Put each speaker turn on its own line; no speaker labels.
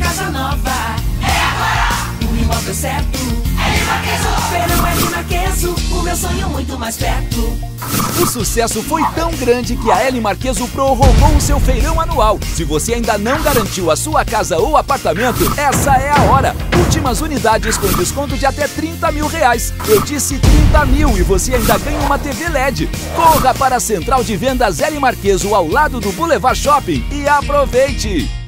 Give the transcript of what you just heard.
casa nova. É agora! O imóvel certo. L Marqueso. Feirão L Marqueso. O meu sonho muito mais perto.
O sucesso foi tão grande que a L Marqueso prorrogou o seu feirão anual. Se você ainda não garantiu a sua casa ou apartamento, essa é a hora. Últimas unidades com desconto de até R$30 mil. Eu disse 30 mil e você ainda ganha uma TV LED. Corra para a Central de Vendas L Marqueso ao lado do Boulevard Shopping e aproveite!